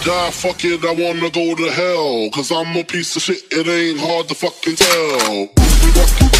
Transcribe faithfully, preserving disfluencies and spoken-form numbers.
Die, fuck it, I wanna go to hell. Cause I'm a piece of shit, it ain't hard to fucking tell.